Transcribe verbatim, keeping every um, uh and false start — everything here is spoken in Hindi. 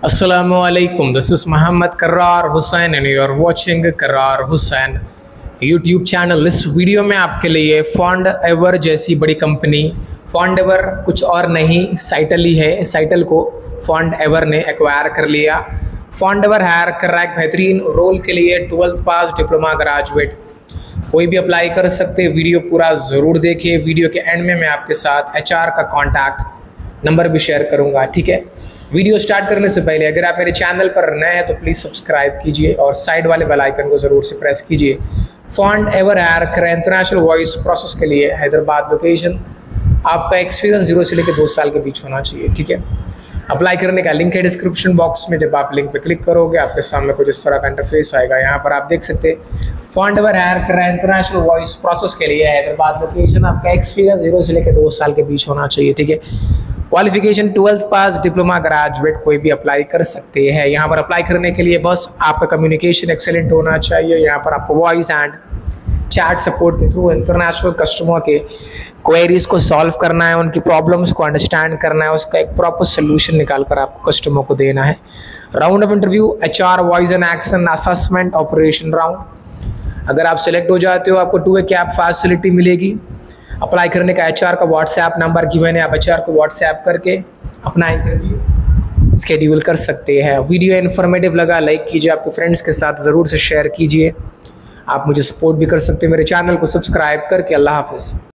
Assalamualaikum. This is Muhammad Karrar Hussain and you are watching Karrar Hussain YouTube channel. इस वीडियो में आपके लिए फॉन्ड एवर जैसी बड़ी कंपनी, फॉन्ड एवर कुछ और नहीं साइटल ही है, साइटल को फॉन्ड एवर ने एक्वायर कर लिया। फॉन्ड एवर हायर कर रहा है एक बेहतरीन रोल के लिए ट्वेल्थ पास डिप्लोमा ग्रेजुएट, कोई भी अप्लाई कर सकते हैं। वीडियो पूरा ज़रूर देखिए। वीडियो के एंड में मैं आपके साथ एचआर का कॉन्टैक्ट नंबर भी शेयर करूंगा, ठीक है। वीडियो स्टार्ट करने से पहले अगर आप मेरे चैनल पर नए हैं तो प्लीज़ सब्सक्राइब कीजिए और साइड वाले बेल आइकन को ज़रूर से प्रेस कीजिए। फॉन्ड एवर हायर करें इंटरनेशनल वॉइस प्रोसेस के लिए हैदराबाद लोकेशन। आपका एक्सपीरियंस जीरो से लेकर दो साल के बीच होना चाहिए, ठीक है। अप्लाई करने का लिंक है डिस्क्रिप्शन बॉक्स में। जब आप लिंक पे क्लिक करोगे आपके सामने कुछ इस तरह का इंटरफेस आएगा। यहाँ पर आप देख सकते हैं फॉन्ड एवर हायर कर रहा है इंटरनेशनल वॉइस प्रोसेस के लिए हैदराबाद लोकेशन। आपका एक्सपीरियंस जीरो से लेकर दो साल के बीच होना चाहिए, ठीक है। Qualification twelfth pass diploma graduate, कोई भी अप्लाई कर सकते हैं। यहाँ पर अप्लाई करने के लिए बस आपका कम्युनिकेशन एक्सेलेंट होना चाहिए। यहाँ पर आपको वॉइस एंड चैट सपोर्ट के थ्रू इंटरनेशनल कस्टमर के क्वेरीज को सॉल्व करना है, उनकी प्रॉब्लम्स को अंडरस्टैंड करना है, उसका एक प्रॉपर सोल्यूशन निकाल कर आपको कस्टमर को देना है। Round of interview HR voice and action assessment operation round. अगर आप सिलेक्ट हो जाते हो आपको टू वे कैब फैसिलिटी मिलेगी। अप्लाई करने का एचआर का व्हाट्सएप नंबर गिवन है, आप एचआर को व्हाट्सएप करके अपना इंटरव्यू स्केड्यूल कर सकते हैं। वीडियो इन्फॉर्मेटिव लगा लाइक कीजिए, आपके फ्रेंड्स के साथ ज़रूर से शेयर कीजिए। आप मुझे सपोर्ट भी कर सकते हैं मेरे चैनल को सब्सक्राइब करके। अल्लाह हाफिज़।